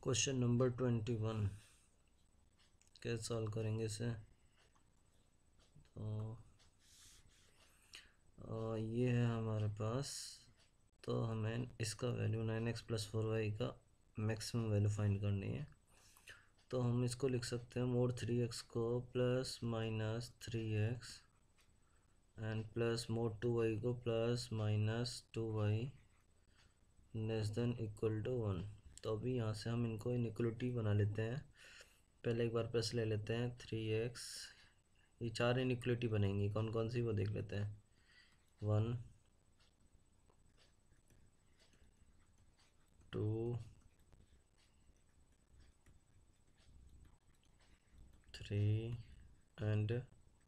Question number 21 कैसे solve करेंगे इसे। तो ये है हमारे पास। तो हमें इसका वैल्यू 9x+4y का मैक्सिमम वैल्यू फाइंड करनी है। तो हम इसको लिख सकते हैं मोड 3x को plus minus 3x and plus mod 2y को plus minus 2y less than equal to 1। तो अभी यहाँ से हम इनको इनइक्वलिटी बना लेते हैं। पहले एक बार प्लस ले लेते हैं 3x, ये चार इनइक्वलिटी बनेंगी, कौन कौन सी वो देख लेते हैं। 1 2 3 एंड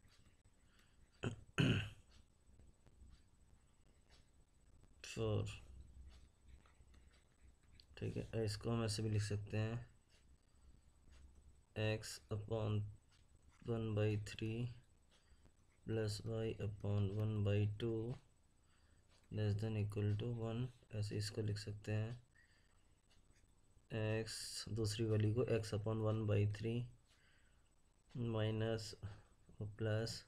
4। ठीक है, इसको हम ऐसे भी लिख सकते हैं x/1/3 plus y/1/2 less than equal to 1। ऐसे इसको लिख सकते हैं x दूसरी वाली को x/1/3 minus plus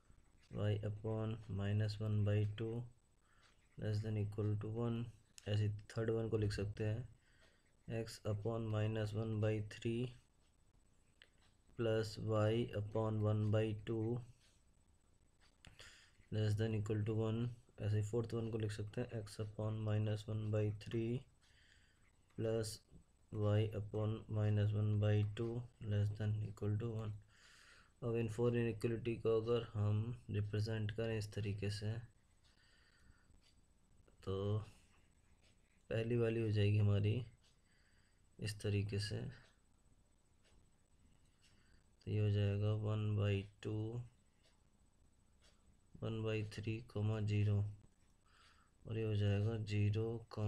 y/-1/2 less than equal to 1। ऐसे थर्ड वन को लिख सकते हैं x/-1/3 plus y/1/2 less than equal to 1। ऐसे फोर्थ वन को लिख सकते हैं x/-1/3 plus y/-1/2 less than equal to 1। अब इन फोर इनइक्वलिटी को अगर हम रिप्रेजेंट करें इस तरीके से, तो पहली वाली हो जाएगी हमारी इस तरीके से। तो ये हो जाएगा 1/2 1/3 0 और ये हो जाएगा 0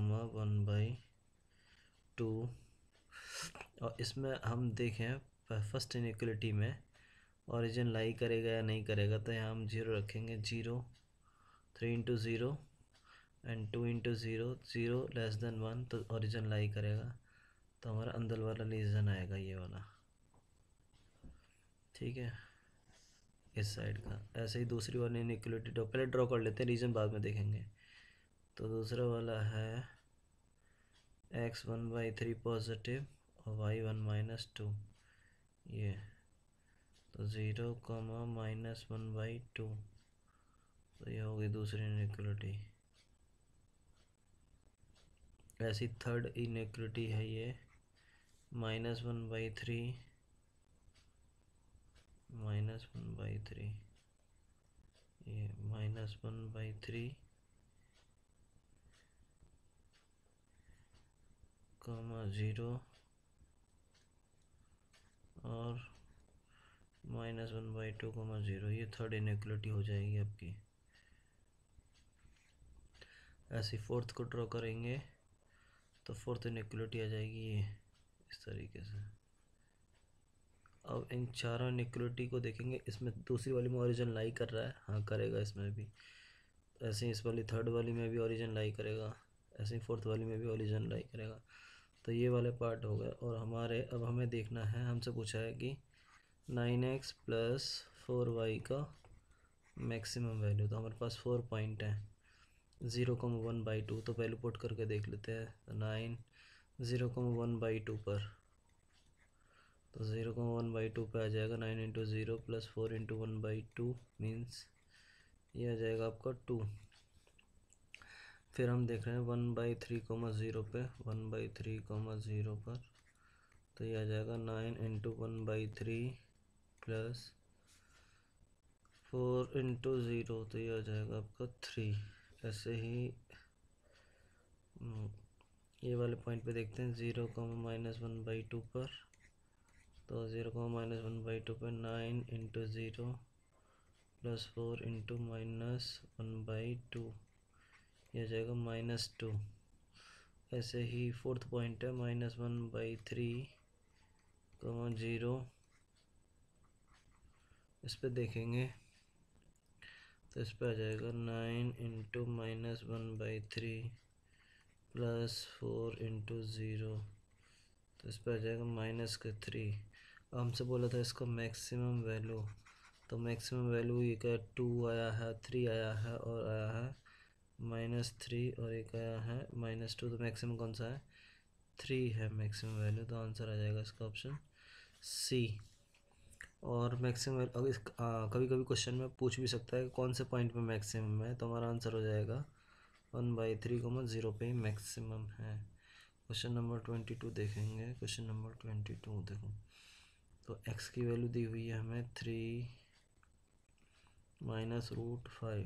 1/2। और इसमें हम देखें फर्स्ट इनइक्वलिटी में ओरिजिन लाई करेगा या नहीं करेगा, तो यहाँ हम 0 रखेंगे। 0 3 × 0 एंड 2 × 0 0 लेस देन 1, तो ओरिजिन लाई करेगा, तो हमारा अंदर वाला रीजन आएगा ये वाला। ठीक है, इस साइड का। ऐसे ही दूसरी वाली इनइक्वलिटी पहले ड्रॉ कर लेते हैं, रीजन बाद में देखेंगे। तो दूसरा वाला है x/1/3 पॉजिटिव और y/1 -2 ये। तो 0, -1/2, तो ये होगी दूसरी इनइक्वलिटी। ऐसी थर्ड इनइक्वलिटी है ये -1/3 ये -1/3 0 और -1/2 0। ये थर्ड इनइक्वलिटी हो जाएगी आपकी। ऐसी फोर्थ को ड्रॉ करेंगे तो फोर्थ इनइक्वलिटी आ जाएगी ये इस तरीके से। अब इन चारों इनइक्वलिटी को देखेंगे, इसमें दूसरी वाली में ओरिजिन लाई कर रहा है, हाँ करेगा इसमें भी। ऐसे ही इस वाली थर्ड वाली में भी ओरिजिन लाई करेगा, ऐसे ही फोर्थ वाली में भी ओरिजिन लाई करेगा। तो ये वाले पार्ट हो गए। और हमारे अब हमें देखना है, हमसे पूछा है कि 9x+4y का मैक्सिमम वैल्यू। तो हमारे पास 4 पॉइंट हैं, 0, 1/2। तो पहले पुट करके देख लेते हैं। 9 0, 1/2 पर, तो 0, 1/2 पे आ जाएगा 9 × 0 + 4 × 1/2 मीन्स ये आ जाएगा आपका 2। फिर हम देख रहे हैं 1/3, 0 पे, 1/3, 0 पर, तो ये आ जाएगा 9 × 1/3 प्लस 4 × 0, तो ये आ जाएगा आपका 3। ऐसे ही ये वाले पॉइंट पे देखते हैं 0, -1/2 पर, तो 0, -1/2 पर 9 × 0 + 4 × -1/2, यह जाएगा -2। ऐसे ही फोर्थ पॉइंट है -1/3, 0, इस पे देखेंगे तो इस पे आ जाएगा 9 × -1/3 + 4 × 0, तो इस पर आ जाएगा -3। हमसे बोला था इसका मैक्सिमम वैल्यू, तो मैक्सिमम वैल्यू ये क्या 2 आया है, 3 आया है और आया है -3 और एक आया है -2। तो मैक्सिमम कौन सा है? 3 है मैक्सिमम वैल्यू। तो आंसर आ जाएगा इसका ऑप्शन सी। और मैक्सिमम कभी कभी क्वेश्चन में पूछ भी सकता है कि कौन से पॉइंट पे मैक्सिमम है, तो हमारा आंसर हो जाएगा 1/3, 0 पे ही मैक्सिमम है। क्वेश्चन नंबर 22 देखेंगे। क्वेश्चन नंबर 22 देखो, तो x की वैल्यू दी हुई है हमें 3 -√5।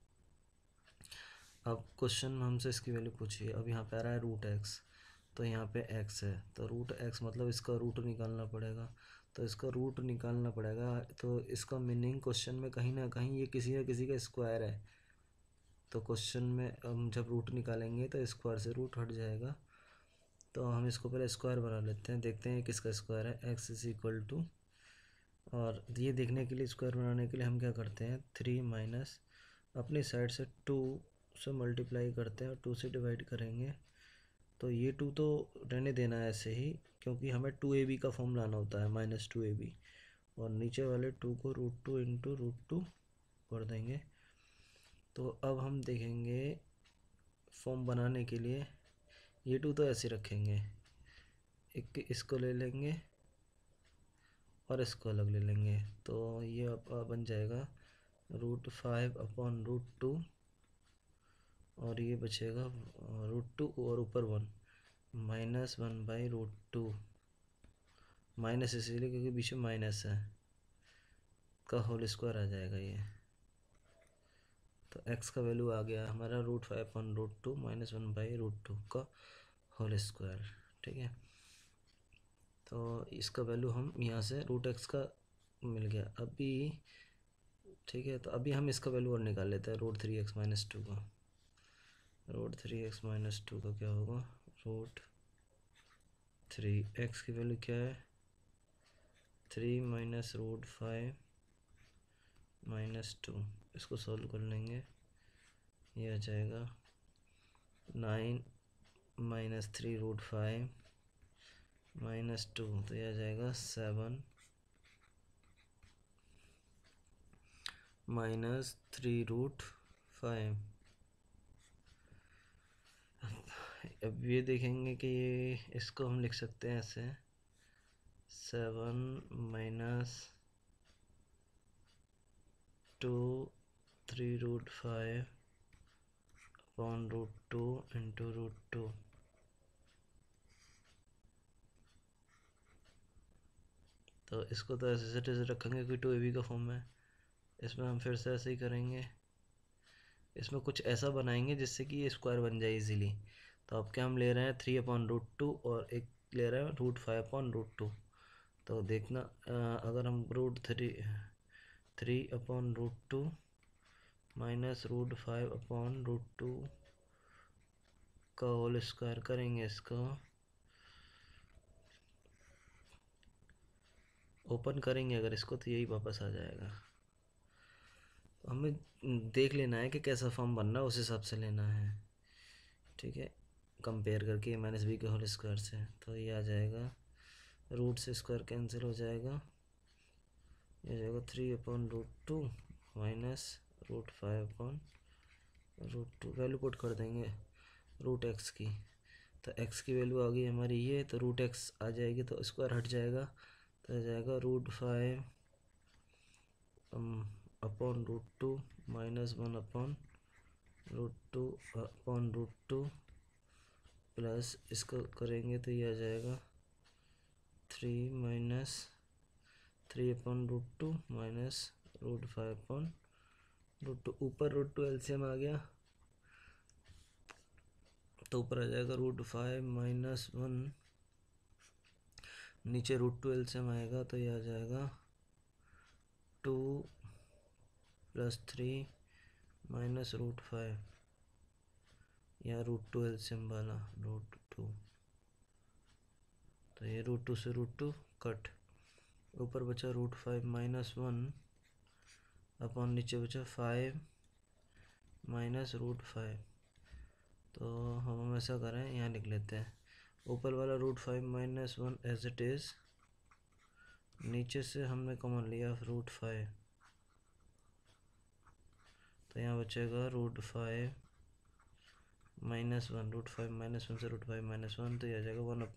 अब क्वेश्चन में हमसे इसकी वैल्यू पूछी है। अब यहाँ पे आ रहा है √x, तो यहाँ पे x है, तो √x मतलब इसका रूट निकालना पड़ेगा। तो इसका रूट निकालना पड़ेगा, तो इसका मीनिंग क्वेश्चन में कहीं ना कहीं ये किसी न किसी का स्क्वायर है। तो क्वेश्चन में हम जब रूट निकालेंगे तो स्क्वायर से रूट हट जाएगा। तो हम इसको पहले स्क्वायर बना लेते हैं, देखते हैं किसका स्क्वायर है। x = और ये देखने के लिए, स्क्वायर बनाने के लिए हम क्या करते हैं, 3 माइनस अपनी साइड से 2 से मल्टीप्लाई करते हैं और 2 से डिवाइड करेंगे। तो ये 2 तो रहने देना है ऐसे ही, क्योंकि हमें 2ab का फॉर्म लाना होता है, -2ab। और नीचे वाले 2 को √2 × √2 कर देंगे। तो अब हम देखेंगे फॉर्म बनाने के लिए, ये 2 तो ऐसे रखेंगे, एक इसको ले लेंगे और इसको अलग ले लेंगे। तो ये बन जाएगा √5/√2 और ये बचेगा √2 और ऊपर 1 -1/√2। माइनस इसीलिए क्योंकि बीच में माइनस है, का होल स्क्वायर आ जाएगा ये। तो x का वैल्यू आ गया हमारा √5/√2 -1/√2 का होल स्क्वायर। ठीक है, तो इसका वैल्यू हम यहाँ से √x का मिल गया अभी। ठीक है, तो अभी हम इसका वैल्यू और निकाल लेते हैं, √3x - 2 का। √3x - 2 का क्या होगा, √3x की वैल्यू क्या है, 3 - √5 - 2। इसको सॉल्व कर लेंगे, ये आ जाएगा 9 - 3 √5 - 2, तो ये आ जाएगा 7 - 3 √5। अब ये देखेंगे कि ये इसको हम लिख सकते हैं ऐसे, 7 - 2 3 √5 अपॉन √2 × √2। तो इसको तो ऐसे से रखेंगे कि 2ab का फॉर्म है। इसमें हम फिर से ऐसे ही करेंगे, इसमें कुछ ऐसा बनाएंगे जिससे कि ये स्क्वायर बन जाए इजीली। तो अब क्या हम ले रहे हैं, 3/√2 और एक ले रहे हैं √5/√2। तो देखना, अगर हम √3/√2 माइनस √5/√2 का होल स्क्वायर करेंगे, इसको ओपन करेंगे अगर इसको, तो यही वापस आ जाएगा। हमें देख लेना है कि कैसा फॉर्म बनना है, उस हिसाब से लेना है। ठीक है, कंपेयर करके -b के होल स्क्वायर से। तो ये आ जाएगा, रूट से स्क्वायर कैंसिल हो जाएगा, ये जाएगा 3/√2 माइनस √5/√2। वैल्यू पुट कर देंगे √x की। तो x की वैल्यू आ गई हमारी ये, तो √x आ जाएगी, तो स्क्वायर हट जाएगा, तो आ जाएगा √5/√2 -1/√2/√2 प्लस इसको करेंगे तो ये आ जाएगा 3 - 3/√2 -√5/√2। ऊपर √2 एलसीएम आ गया, तो ऊपर आ जाएगा √5 - 1, नीचे √2 एलसीएम आएगा, तो ये आ जाएगा 2 + 3 -√5, यहाँ √2 एलसीएम वाला √2। तो ये √2 से √2 कट, ऊपर बचा √5 - 1 अपॉन नीचे बचा 5 - √5। तो हम ऐसा करें, यहाँ लिख लेते हैं ऊपर वाला √5 - 1 एज इट इज़, नीचे से हमने कॉमन लिया √5, तो यहाँ बचेगा √5 - 1, √5 - 1 से √5 - 1, तो यह आ जाएगा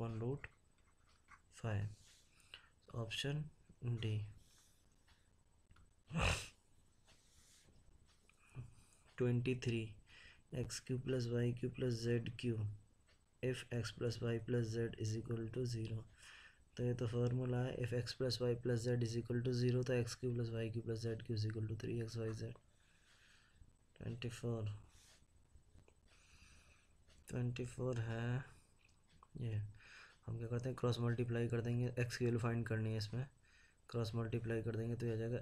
1/√5, option D. 23 x³ + y³ + z³ if x + y + z = 0। तो ये तो फार्मूला है, इफ़ x + y + z = 0, तो x³ + y³ + z³ = 3xyz। 24 है ये। हम क्या करते हैं, क्रॉस मल्टीप्लाई कर देंगे, x की वैल्यू फाइंड करनी है इसमें, क्रॉस मल्टीप्लाई कर देंगे तो ये आ जाएगा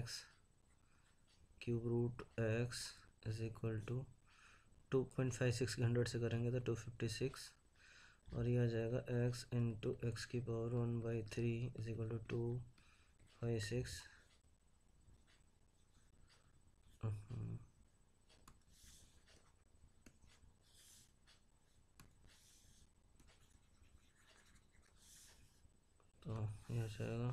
x³ √x = 2.56 की 100 से करेंगे तो 256, और ये आ जाएगा x × x⁻1/3 = 256। तो ये आ जाएगा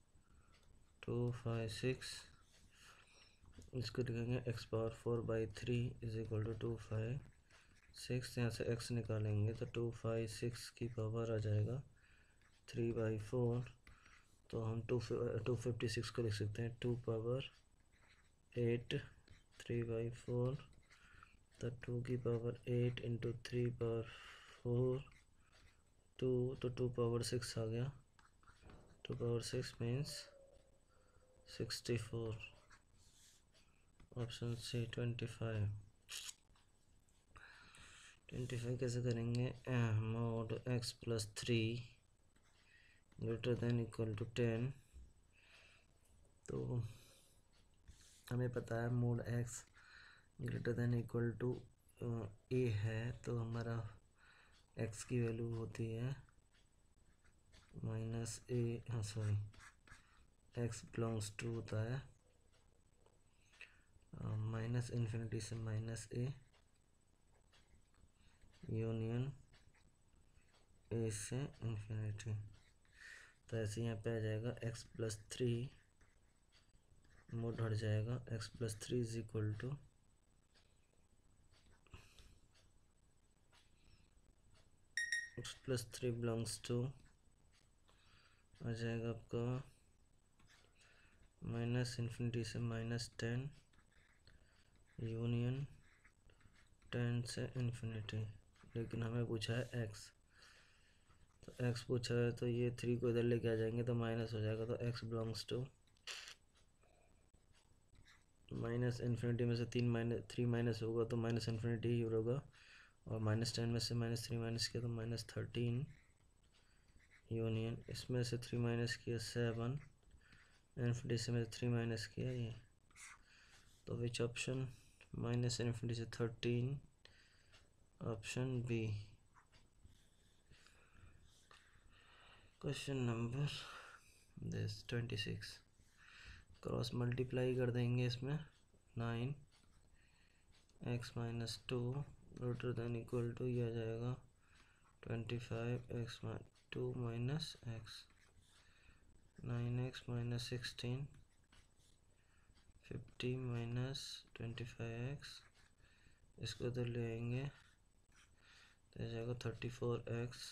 256, इसको लिखेंगे x⁴/3 = 256, यहाँ से x निकालेंगे तो 256 की पावर आ जाएगा 3/4, तो हम 256 को लिख सकते हैं 2 पावर 8, 3/4, तो 2 की पावर 8 × 3/4 2, तो 2 पावर 6 आ गया, 2 पावर 6 मीन्स 64, ऑप्शन सी 25। 25 कैसे करेंगे, mod x + 3 > 10, तो हमें पता है mod x > a है, तो हमारा x की वैल्यू होती है -a, हाँ सॉरी, x बिलोंग्स टू होता है -∞ से -a यूनियन a से ∞, तो ऐसे यहाँ पे आ जाएगा x + 3, मोड हट जाएगा, x + 3 = x + 3 बिलोंग्स टू आ जाएगा आपका -∞ से -10 यूनियन 10 से ∞, लेकिन हमें पूछा है x, तो x पूछा है तो ये 3 को इधर लेके आ जाएंगे तो माइनस हो जाएगा, तो x बिलोंग्स टू -∞ में से 3 माइनस होगा तो -∞ ही होगा, और -10 में से -3 माइनस किया तो -13 यूनियन, इसमें से 3 माइनस किया 7, ∞ से में 3 माइनस किया ये, तो विच ऑप्शन, -∞ से 13, option B. Question number 26, cross multiply कर देंगे इसमें 9 x - 2 > ये आ जाएगा 25 x - 2 - x, 9x - 16, 50 - 25x, इसको इधर ले आएंगे तो आ जाएगा 34x,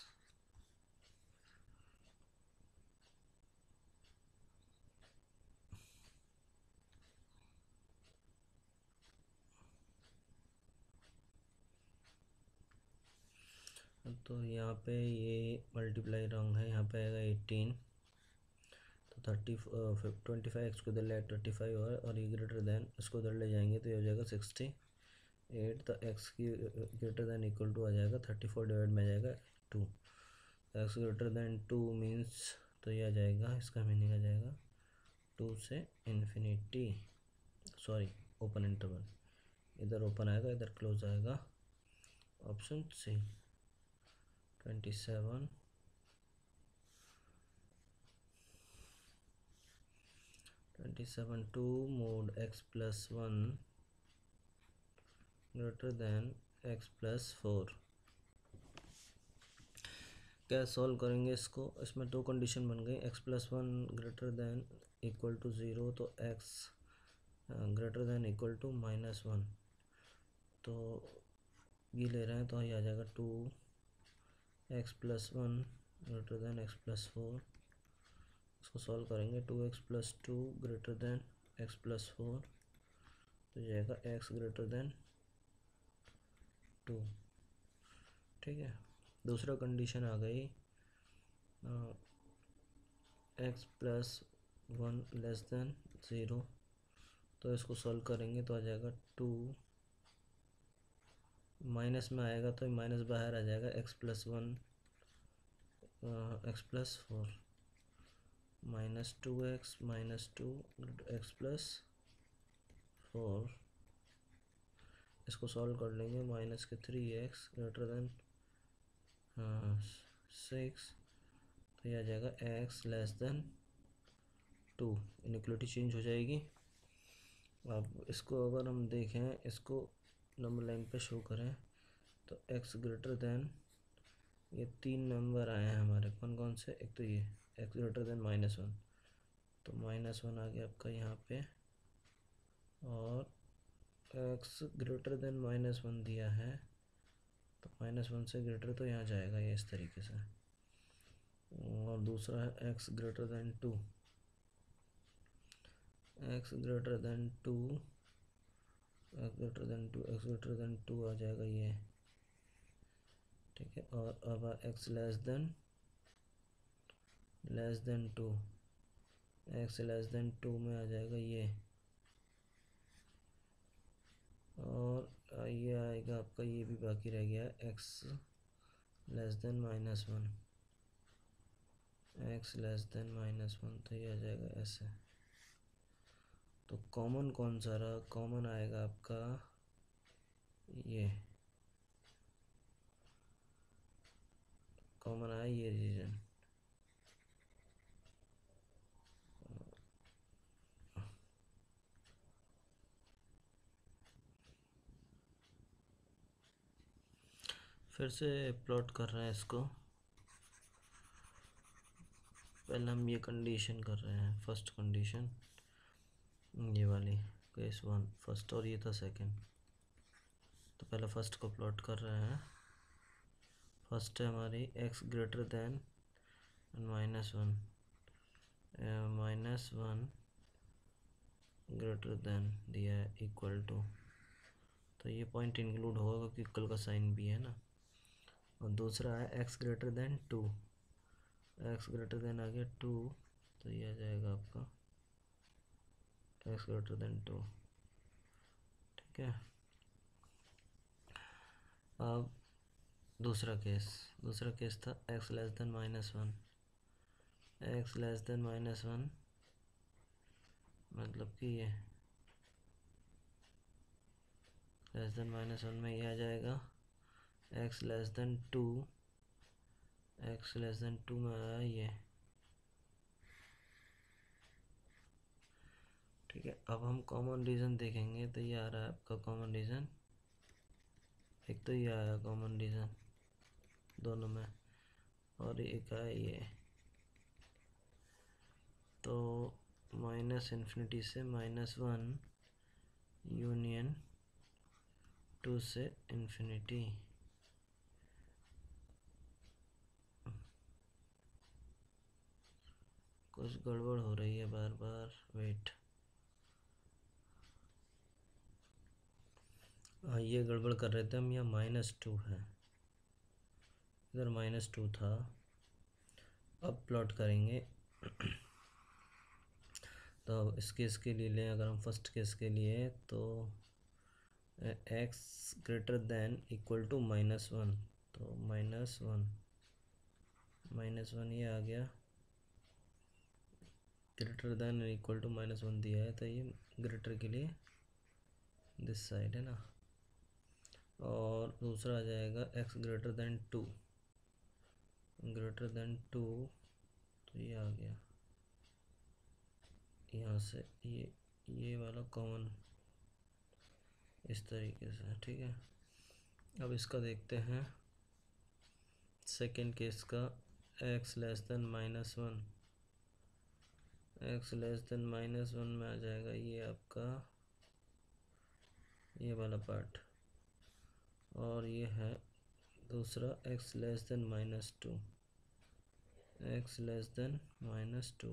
तो यहाँ पे ये मल्टीप्लाई रॉन्ग है, यहाँ पे आएगा 18, तो 25x को इधर ले 25 और ये ग्रेटर देन इसको इधर ले जाएंगे तो ये हो जाएगा 68, तो x की > आ जाएगा 34 में आ जाएगा 2, x > 2 मीन्स, तो ये आ जाएगा, इसका मीनिंग आ जाएगा 2 से इन्फिनिटी, सॉरी ओपन इंटरवल, इधर ओपन आएगा इधर क्लोज आएगा, option C 27। 2 mod x + 1 > x + 4, क्या सॉल्व करेंगे इसको, इसमें दो कंडीशन बन गई, x plus one greater than equal to zero, तो x greater than equal to minus one, तो ये ले रहे हैं तो ये आ जाएगा two x plus one greater than x plus four. इसको सॉल्व करेंगे, two x plus two greater than x plus four, तो जाएगा एक्स ग्रेटर दैन टू। ठीक है, दूसरा कंडीशन आ गई x plus one less than zero, तो इसको सॉल्व करेंगे तो आ जाएगा टू, माइनस में आएगा तो माइनस बाहर आ जाएगा, x plus one x plus four minus two x minus two x plus four. इसको सॉल्व कर लेंगे, माइनस के three x greater than six, तो यह आ जाएगा x less than two, inequality change हो जाएगी। अब इसको अगर हम देखें, इसको नंबर लाइन पे शो करें, तो x ग्रेटर दैन, ये तीन नंबर आए हैं हमारे, कौन कौन से, एक तो ये x greater than minus one, तो माइनस वन आ गया आपका यहाँ पे, और x greater than minus one दिया है, तो माइनस वन से ग्रेटर तो यहाँ जाएगा ये इस तरीके से। और दूसरा है x greater than two, x greater than two, x greater than two, x greater than two आ जाएगा ये। ठीक है, और अब x less than two, x less than two में आ जाएगा ये, और ये आएगा आपका, ये भी बाकी रह गया x less than minus one, x less than minus one, तो ये आ जाएगा ऐसे। तो कॉमन कौन सा रहा, कॉमन आएगा आपका ये, कॉमन आया ये रीजन, फिर से प्लॉट कर रहे हैं इसको। पहले हम ये कंडीशन कर रहे हैं, फर्स्ट कंडीशन ये वाली, केस वन फर्स्ट, और ये था सेकंड। तो पहले फर्स्ट को प्लॉट कर रहे हैं। फर्स्ट है हमारी x greater than minus one, minus one greater than दिया है इक्वल टू, तो ये पॉइंट इंक्लूड होगा क्योंकि इक्वल का साइन भी है ना। और दूसरा है x greater than two, x greater than आ गया टू, तो ये आ जाएगा आपका एक्स ग्रेटर देन टू। ठीक है, अब दूसरा केस था x less than minus one, x less than minus one मतलब कि ये लेस देन माइनस वन में ये आ जाएगा x less than two, x less than two में आया ये। ठीक है, अब हम कॉमन रीज़न देखेंगे, तो ये आ रहा है आपका कॉमन रीज़न, एक तो ये आया कॉमन रीज़न दोनों में, और एक है ये, तो माइनस इन्फिनिटी से माइनस वन यूनियन टू से इन्फिनिटी। कुछ गड़बड़ हो रही है बार बार, वेट, ये गड़बड़ कर रहे थे हम, यहाँ माइनस टू है, इधर माइनस टू था। अब प्लॉट करेंगे तो इस केस के लिए लें, अगर हम फर्स्ट केस के लिए, तो x greater than equal to minus one, तो माइनस वन ये आ गया, greater than equal to minus one दिया है, तो ये ग्रेटर के लिए दिस साइड है ना। और दूसरा आ जाएगा x ग्रेटर दैन टू, तो ये आ गया यहाँ से, ये वाला कॉमन इस तरीके से। ठीक है, अब इसका देखते हैं सेकेंड केस का, x less than -1, x less than -1 में आ जाएगा ये आपका ये वाला पार्ट, और ये है दूसरा x less than -2, x less than -2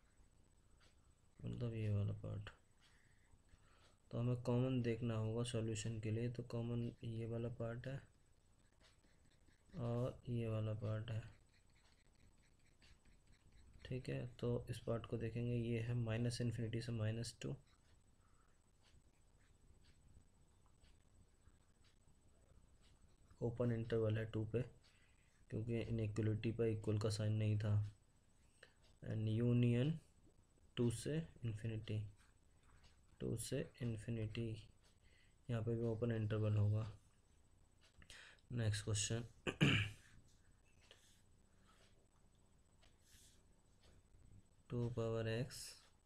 मतलब ये वाला पार्ट। तो हमें कॉमन देखना होगा सॉल्यूशन के लिए, तो कॉमन ये वाला पार्ट है और ये वाला पार्ट है, ठीक है। तो इस पार्ट को देखेंगे, ये है -∞ से -2, ओपन इंटरवल है 2 पे, क्योंकि इनइक्वलिटी पर इक्वल का साइन नहीं था, एंड यूनियन 2 से इन्फिनिटी, 2 से इन्फिनिटी, यहाँ पे भी ओपन इंटरवल होगा। Next question, 2 power x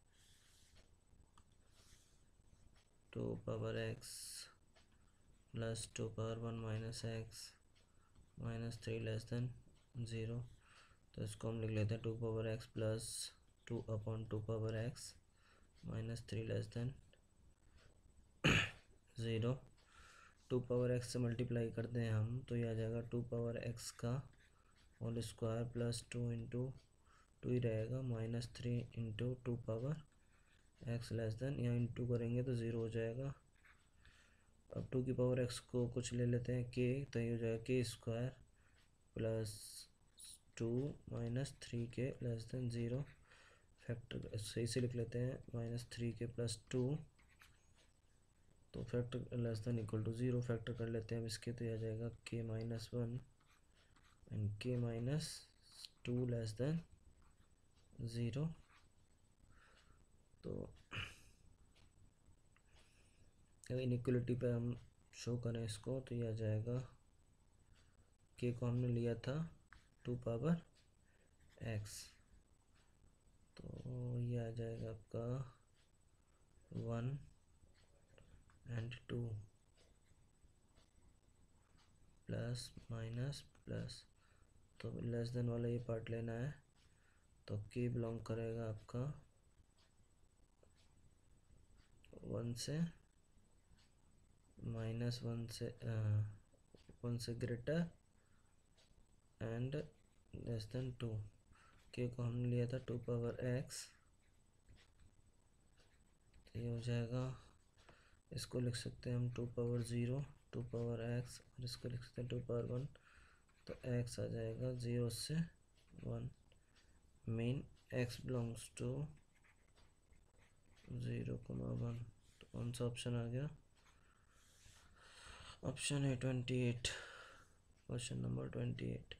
plus 2 power 1 minus x minus 3 less than 0। तो इसको हम लिख लेते हैं 2 power x plus 2 upon 2 power x minus 3 less than 0। 2 power x से मल्टीप्लाई करते हैं हम, तो ये आ जाएगा 2 पावर x का होल स्क्वायर प्लस 2 इंटू 2 ही रहेगा minus 3 into 2 power x less than, यहाँ इंटू करेंगे तो 0 हो जाएगा। अब 2 की पावर x को कुछ ले लेते हैं k, तो ये हो जाएगा k square plus 2 minus 3k less than 0। Factor सही से लिख लेते हैं, -3k प्लस 2, तो factor less than equal to 0 factor कर लेते हैं हम इसके, तो यह आ जाएगा k minus 1 and k minus 2 less than 0। तो इनइक्वलिटी पे हम शो करें इसको, तो यह आ जाएगा k को हमने लिया था 2 पावर x, तो ये आ जाएगा आपका 1 एंड 2 प्लस माइनस प्लस, तो लेस देन वाला ये पार्ट लेना है, तो k बिलोंग करेगा आपका 1 से -1 से 1 से greater and less than 2। k को हमने लिया था 2 पावर x, तो ये हो जाएगा, इसको लिख सकते हैं हम 2 पावर 0, 2 पावर x, और इसको लिख सकते हैं 2 पावर 1, तो x आ जाएगा 0 से 1, मीन x बिलोंग्स टू 0,1। तो कौन सा ऑप्शन आ गया? ऑप्शन है 28, क्वेश्चन नंबर 29।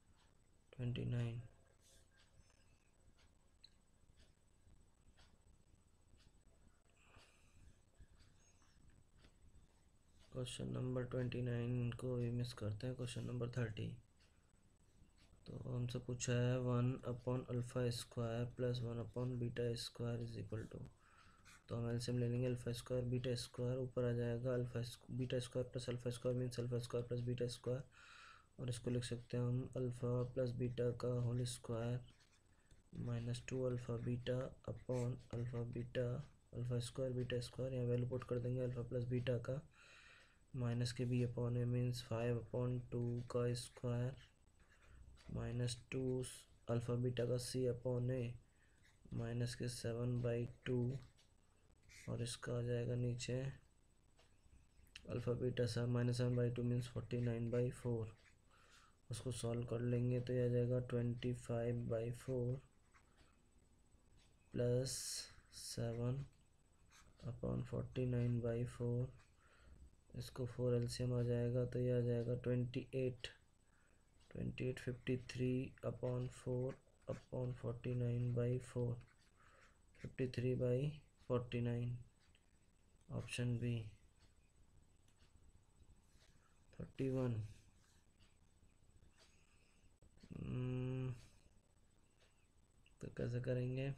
क्वेश्चन नंबर 29 को भी मिस करते हैं, क्वेश्चन नंबर 30। तो हमसे पूछा है 1 upon alpha square plus 1 upon beta square is equal to, तो हम एलसीएम ले लेंगे अल्फ़ा स्क्वायर बीटा स्क्वायर, ऊपर आ जाएगा beta square plus alpha square means alpha square plus beta square, और इसको लिख सकते हैं हम अल्फ़ा प्लस बीटा का whole square minus 2 alpha beta upon alpha beta alpha square beta square, यहाँ वैल्यू पुट कर देंगे अल्फ़ा प्लस बीटा का माइनस के बी अपॉन ए मीन्स 5 अपॉन 2 का स्क्वायर माइनस 2 अल्फ़ा बीटा का सी अपॉन ए माइनस के 7/2, और इसका आ जाएगा नीचे अल्फ़ा बीटा -7/2 मीन्स 49/4। उसको सॉल्व कर लेंगे तो यह आ जाएगा 25/4 प्लस 7 अपॉन 49/4, इसको 4 एलसीएम आ जाएगा तो यह आ जाएगा 28 53 अपॉन 4 अपॉन 49/4, 53/49, ऑप्शन बी 31। तो कैसे करेंगे?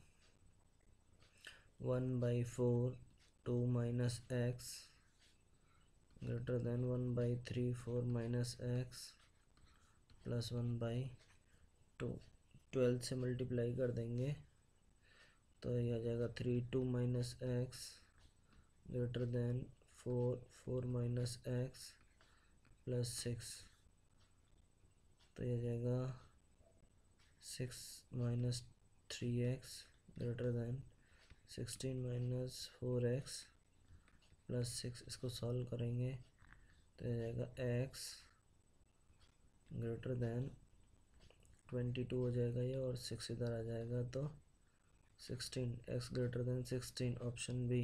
1/4 2 minus x greater than 1/3 4 minus x plus 1/2, 2 12 से मल्टीप्लाई कर देंगे तो ये आ जाएगा 3 2 minus x greater than 4 4 minus x plus 6, तो ये आ जाएगा 6 minus 3x greater than 16 minus 4x plus 6। इसको सॉल्व करेंगे तो ये जाएगा x ग्रेटर देन 22 हो जाएगा ये, और 6 इधर आ जाएगा तो 16, x greater than 16, option B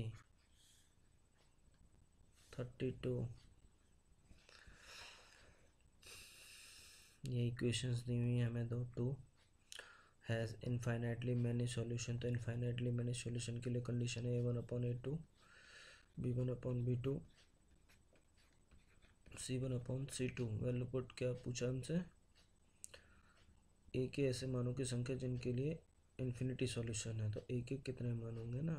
32। ये इक्वेशंस दी हुई है हमें दो। 2 हैज़ इनफाइनाइटली मैनी सॉल्यूशन, तो इनफाइनाइटली मैनी सॉल्यूशन के लिए कंडीशन है a1/a2 b1/b2 c1/c2। Value put क्या पूछा हमसे, ए के ऐसे मानों की संख्या जिनके लिए इन्फिनिटी सॉल्यूशन है, तो ए के कितने मान होंगे ना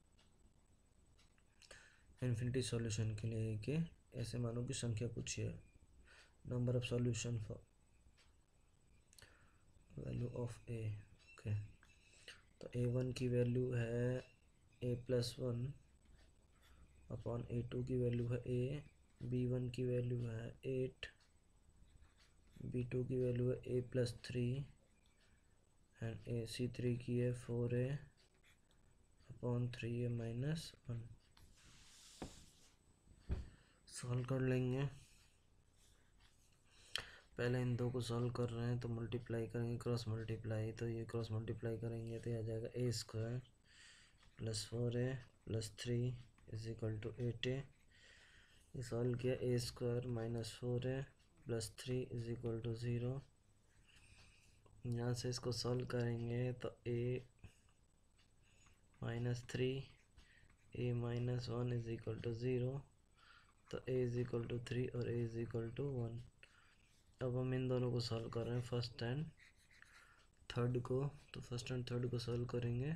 इन्फिनिटी सॉल्यूशन के लिए, ए के ऐसे मानों की संख्या पूछी है, number of solution for value of A. Okay, तो a1 की वैल्यू है a+1 अपॉन a2 की वैल्यू है a, b1 की वैल्यू है 8, b2 की वैल्यू है a+3 एंड c3 की है 4a upon 3a minus 1। Solve कर लेंगे, पहले इन दो को सॉल्व कर रहे हैं तो मल्टीप्लाई करेंगे, क्रॉस मल्टीप्लाई, तो ये क्रॉस मल्टीप्लाई करेंगे तो ये आ जाएगा a² plus 4a plus 3 is equal to 8a। ये सॉल्व किया, a² minus 4a plus 3 is equal to 0। यहाँ से इसको सॉल्व करेंगे तो a minus 3 a minus 1 is equal to 0, तो a इज इक्वल टू 3 और a इज इक्वल टू 1। अब हम इन दोनों को सॉल्व कर रहे हैं फर्स्ट एंड थर्ड को, तो फर्स्ट एंड थर्ड को सॉल्व करेंगे,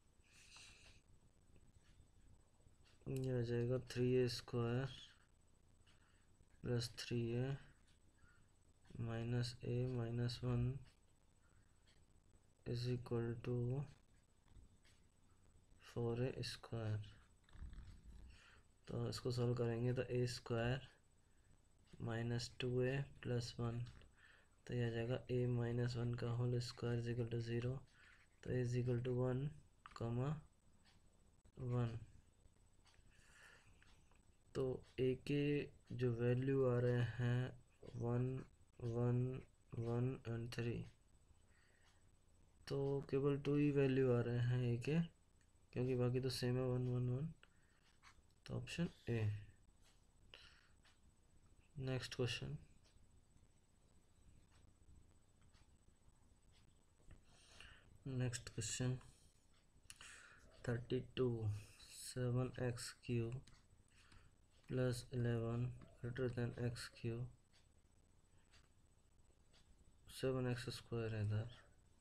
ये आ जाएगा 3a² plus 3a minus a minus 1 is equal to 4a²। तो इसको सॉल्व करेंगे तो a² माइनस 2a प्लस 1, तो यह आ जाएगा a माइनस 1 का whole square is equal to 0, तो a इज इक्वल टू 1, 1। तो a के जो वैल्यू आ रहे हैं 1 1 1 एंड 3, तो केवल 2 ही वैल्यू आ रहे हैं a के, क्योंकि बाकी तो सेम है 1 1 1, तो option A. Next question, next question 32 7x³ plus 11 greater than x³, 7x² है इधर,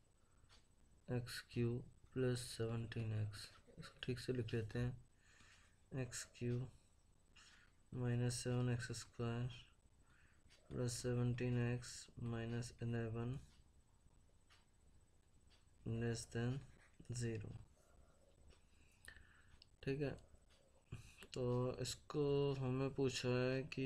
x³ प्लस 17x, इसको ठीक से लिख लेते हैं, x³ minus 7x² plus 17x minus 11 less than 0। ठीक है, तो इसको हमें पूछा है कि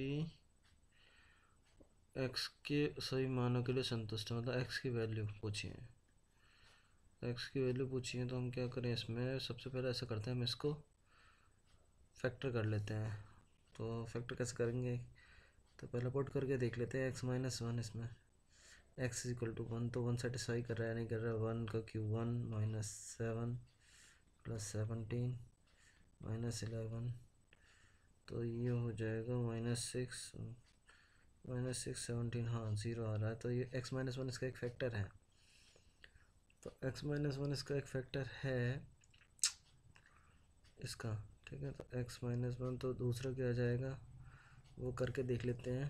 x के सही मानों के लिए संतुष्ट है, मतलब x की वैल्यू पूछी है, x की वैल्यू पूछी है, तो हम क्या करें, इसमें सबसे पहले ऐसा करते हैं, हम इसको फैक्टर कर लेते हैं। तो फैक्टर कैसे करेंगे, तो पहले पुट करके देख लेते हैं, x माइनस 1, इसमें x इज इक्वल टू 1, तो 1 सेटिस्फाई कर रहा है नहीं कर रहा है, 1 का क्यूब 1 माइनस 7 प्लस 17 माइनस 11, तो ये हो जाएगा -6 -6 17, हाँ 0 आ रहा है, तो ये x माइनस 1 इसका एक फैक्टर है, तो x माइनस 1 इसका एक फैक्टर है इसका। ठीक है, तो x माइनस 1, तो दूसरा क्या आ जाएगा वो करके देख लेते हैं,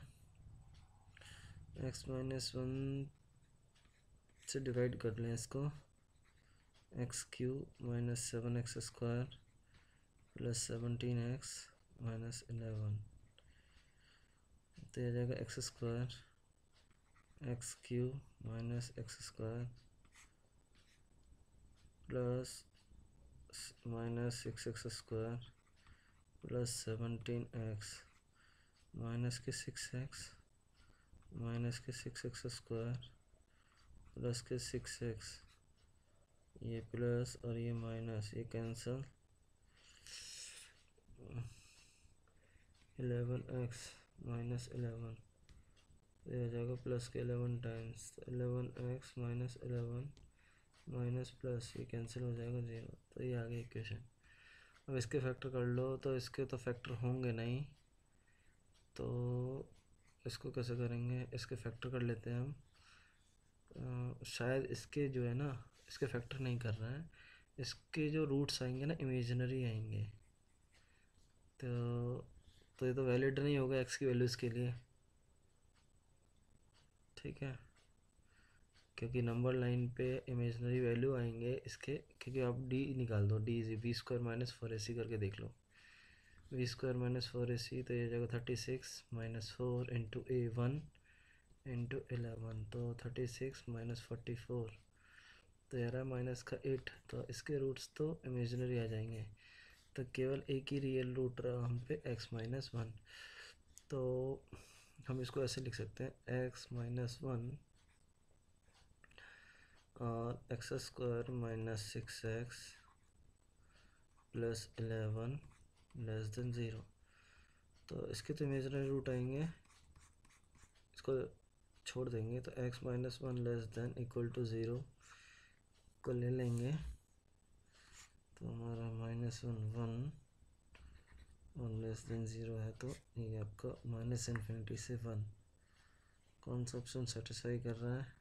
x माइनस 1 से डिवाइड कर लें इसको, x³ minus 7x² plus 17x minus 11, तो यह आ जाएगा x² x³ minus x square plus minus 6x square plus 17x minus के 6x माइनस के 6x स्क्वायर प्लस के 6x, ये प्लस और ये माइनस, ये कैंसल, 11x माइनस 11, ये हो जाएगा प्लस के 11 times 11x minus 11 minus plus, ये कैंसिल हो जाएगा 0। तो ये आ गया इक्वेशन। अब इसके फैक्टर कर लो, तो इसके तो फैक्टर होंगे नहीं, तो इसको कैसे करेंगे, इसके फैक्टर कर लेते हैं हम। शायद इसके जो है ना, इसके फैक्टर नहीं कर रहा है, इसके जो रूट्स आएंगे ना इमेजिनरी आएंगे, तो ये तो वैलिड नहीं होगा एक्स की वैल्यूज़ के लिए, ठीक है, क्योंकि नंबर लाइन पे इमेजिनरी वैल्यू आएंगे इसके, क्योंकि आप डी निकाल दो, D is v² minus 4ac करके देख लो, v² माइनस 4ac, तो ये जगह 36 माइनस 4 इंटू a1 इंटू 11, तो 36 माइनस 44, तो यार माइनस का 8, तो इसके रूट्स तो इमेजिनरी आ जाएंगे, तो केवल एक ही रियल रूट रहा हम पे x माइनस 1, तो हम इसको ऐसे लिख सकते हैं x माइनस 1 और x square minus 6x plus 11 less than 0, तो इसके तो इमेजिनरी रूट आएंगे, इसको छोड़ देंगे, तो x minus 1 less than equal to 0 को ले लेंगे, तो हमारा माइनस 1 लेस देन 0 है, तो ये आपका माइनस इन्फिनिटी से 1, कौन सा ऑप्शन सेटिस्फाई कर रहा है,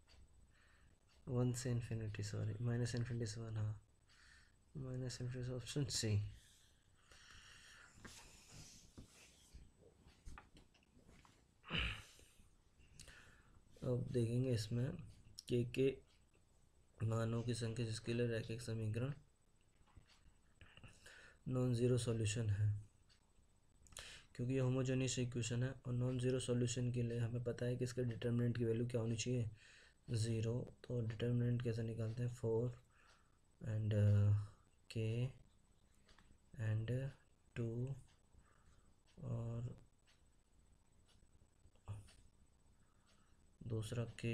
1 से इन्फिनिटी, सॉरी माइनस इन्फिनिटी से 1, हाँ माइनस इन्फिनिटी से ऑप्शन सी। अब देखेंगे इसमें के मानों की संख्या जिसके लिए रैखिक समीकरण नॉन ज़ीरो सॉल्यूशन है, क्योंकि ये होमोजेनियस इक्वेशन है, और नॉन ज़ीरो सॉल्यूशन के लिए हमें पता है कि इसके डिटर्मिनेंट की वैल्यू क्या होनी चाहिए, 0, तो डिटर्मिनेंट कैसे निकालते हैं, 4 एंड k एंड 2 और दूसरा k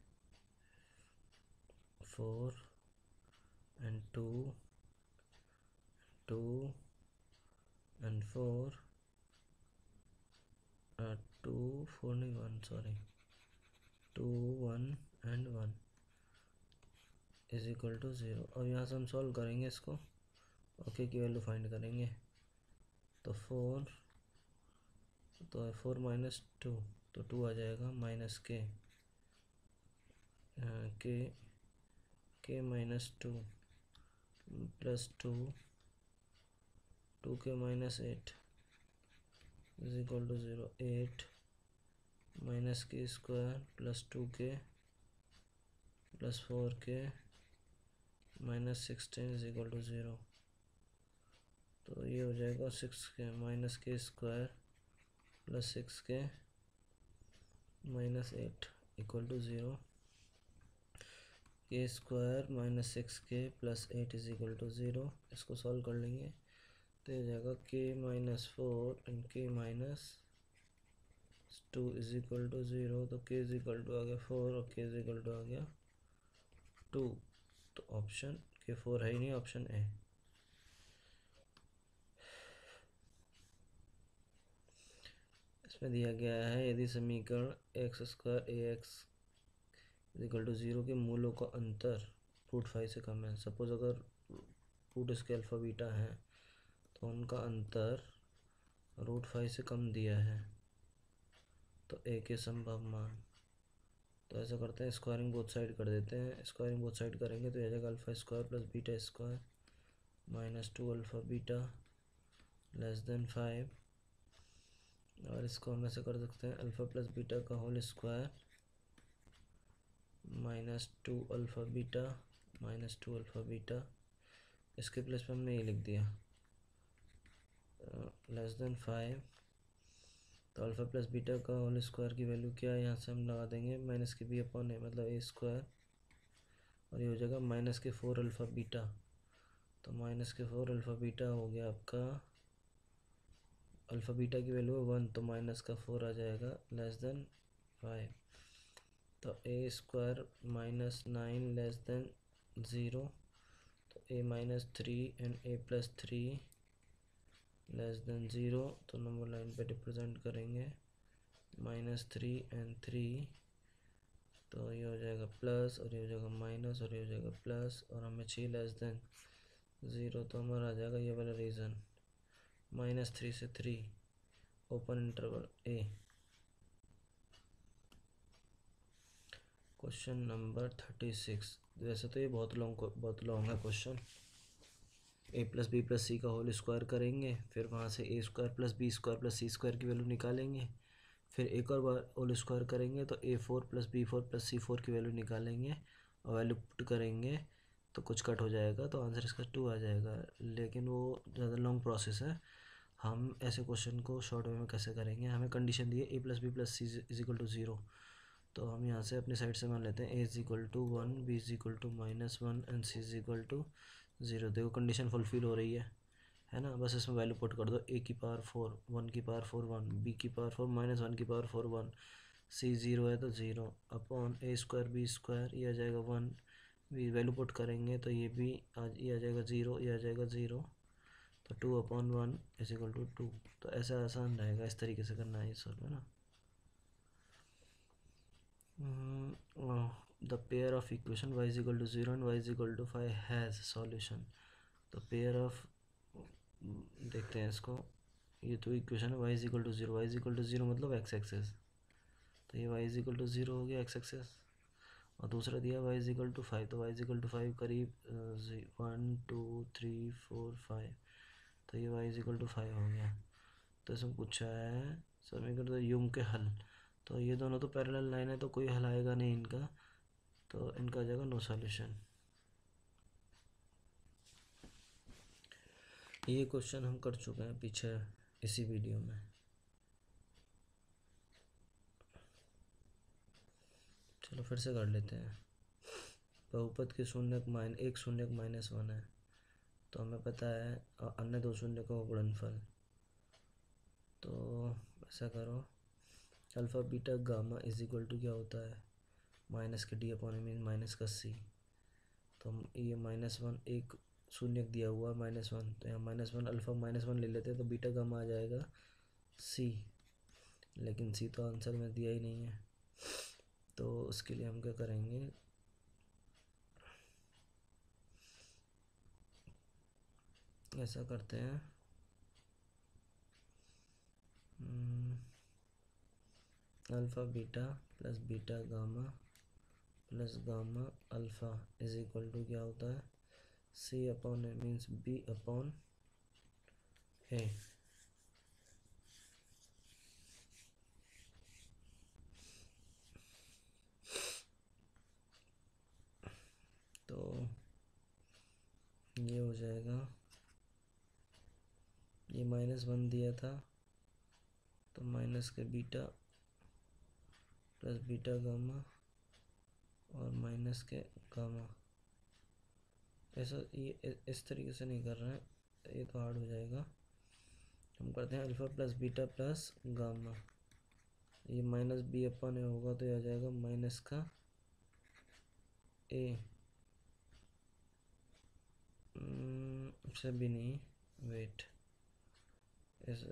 4 एंड 2 एंड 4 2 4 नहीं 1, sorry 2 1 and 1 is equal to 0। और यहाँ से हम सॉल्व करेंगे इसको, ओके की वैल्यू फाइंड करेंगे, तो 4 माइनस 2, तो 2 आ जाएगा, माइनस के minus 2 plus 2 k minus 8 is equal to 0, 8 minus k square plus 2 k plus 4 के माइनस 16 इज इक्वल टू 0, तो ये हो जाएगा 6 के माइनस के स्क्वायर प्लस 6 के माइनस 8 इक्वल टू 0, के स्क्वायर माइनस 6 के प्लस 8 इज इक्वल टू 0, इसको सॉल्व कर लेंगे, तो ये जाएगा k minus 4 and k minus 2 is equal to 0, तो के इज इक्वल टू आ गया 4 और के इज इक्वल टू आ गया 2, तो ऑप्शन के 4 है ही नहीं, ऑप्शन ए। इसमें दिया गया है यदि समीकरण x square a x is equal to 0 के मूलों का अंतर √5 से कम है, सपोज अगर रूट इसके अल्फ़ा बीटा है तो उनका अंतर √5 से कम दिया है, तो ए के संभव मान, तो ऐसा करते हैं स्क्वायरिंग बोथ साइड कर देते हैं, स्क्वायरिंग बोथ साइड करेंगे तो यह जाएगा alpha square plus beta square minus 2 alpha beta less than 5, और इसको हम ऐसे कर सकते हैं अल्फ़ा प्लस बीटा का whole square minus 2 alpha beta, इसके प्लेस में हमने ये लिख दिया लेस देन 5 तो अल्फ़ा प्लस बीटा का होल स्क्वायर की वैल्यू क्या है, यहाँ से हम लगा देंगे माइनस के बी अपॉन ए, मतलब ए स्क्वायर, और ये हो जाएगा माइनस के 4 अल्फ़ा बीटा। तो माइनस के 4 अल्फ़ा बीटा हो गया आपका, अल्फ़ा बीटा की वैल्यू है 1, तो माइनस का 4 आ जाएगा लेस देन 5। तो a square minus 9 less than 0, तो a minus 3 and a plus 3 less than 0, तो नंबर लाइन पे रिप्रेजेंट करेंगे -3 एंड 3, तो ये हो जाएगा प्लस और ये हो जाएगा माइनस और ये हो जाएगा प्लस, और हमें चाहिए लेस देन 0, तो हमारा आ जाएगा ये वाला रीज़न -3 से 3 open interval a. Question number 36। वैसे तो ये बहुत लॉन्ग है question. A plus b plus c का होल स्क्वायर करेंगे, फिर वहाँ से a square plus b square plus c square की वैल्यू निकालेंगे, फिर एक और बार होल स्क्वायर करेंगे तो A4 plus B4 plus C4 की वैल्यू निकालेंगे और वैल्यू पुट करेंगे तो कुछ कट हो जाएगा, तो आंसर इसका 2 आ जाएगा। लेकिन वो ज़्यादा लॉन्ग प्रोसेस है, हम ऐसे क्वेश्चन को शॉर्ट वे में कैसे करेंगे। हमें कंडीशन दी है a plus b plus c is equal to 0, तो हम यहाँ से अपनी साइड से मान लेते हैं a is equal to 1, b is equal to -1 and c is equal to 0। देखो कंडीशन फुलफिल हो रही है ना। बस इसमें वैल्यू पुट कर दो, ए की पावर 4, 1 की पावर 4 1, बी की पावर 4 -1 की पावर 4 1, सी 0 है तो 0 upon a square b square, ये आ जाएगा 1, बी वैल्यू पुट करेंगे तो ये भी ये आ जाएगा 0, ये आ जाएगा 0, तो 2/1 इज इक्वल टू 2। तो ऐसा आसान रहेगा, इस तरीके से करना है ये सॉल्व, है ना। The pair of equation y is equal to 0 and y is equal to 5 has solution. तो पेयर ऑफ, देखते हैं इसको, ये तो इक्वेशन है y is equal to 0, y is equal to 0 मतलब x एक्सेस, तो ये y इज इक्वल टू 0 हो गया x एक्सेस, और दूसरा दिया y इज इक्वल टू 5, तो y इज इक्वल टू 5 करीब 1 2 3 4 5, तो ये y इज इक्वल टू 5 हो गया। तो इसमें पूछा है समीकरण तो यूम के हल, तो ये दोनों तो पैरेलल लाइन है तो कोई हल आएगा नहीं इनका, तो इनका आ जाएगा नो सॉल्यूशन। ये क्वेश्चन हम कर चुके हैं पीछे इसी वीडियो में। चलो फिर से कर लेते हैं। बहुपद के शून्यक एक शून्यक -1 है, तो हमें पता है अन्य दो शून्यकों का गुणनफल। तो ऐसा करो, alpha beta gamma is equal to क्या होता है, minus k d upon mean minus का सी। तो हम ये -1 एक शून्यक दिया हुआ है -1, तो यहाँ -1 अल्फ़ा -1 ले लेते हैं तो बीटा गामा आ जाएगा सी, लेकिन सी तो आंसर में दिया ही नहीं है, तो उसके लिए हम क्या करेंगे, ऐसा करते हैं, alpha beta plus beta gamma plus gamma alpha is equal to क्या होता है, c upon A means b upon a. तो ये हो जाएगा, ये -1 दिया था तो minus k beta plus beta gamma और माइनस के गामा, ऐसा ये इस तरीके से नहीं कर रहे हैं, ये तो हार्ड हो जाएगा। हम करते हैं alpha plus beta plus gamma, ये माइनस बी अपन ए होगा तो ये आ जाएगा माइनस का ए, से भी नहीं, वेट, ऐसे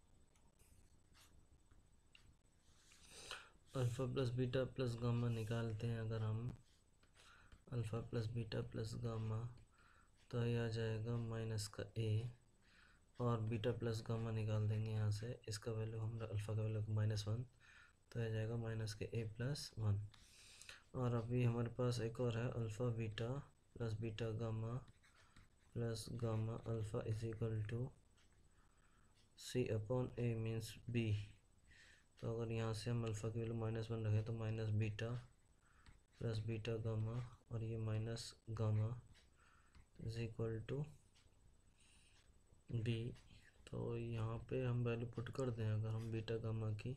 alpha plus beta plus gamma निकालते हैं अगर हम, alpha plus beta plus gamma, तो ये आ जाएगा माइनस का ए, और बीटा प्लस गामा निकाल देंगे यहाँ से, इसका वैल्यू हम अल्फ़ा का वैल्यू -1, तो आ जाएगा माइनस के ए प्लस 1। और अभी हमारे पास एक और है, alpha beta plus beta gamma plus gamma alpha is equal to c upon A means b. तो अगर यहाँ से हम अल्फ़ा की वैल्यू -1 रखें तो minus beta plus beta gamma और ये minus gamma is equal to b, तो यहाँ पे हम वैल्यू पुट कर दें अगर हम बीटा गामा की,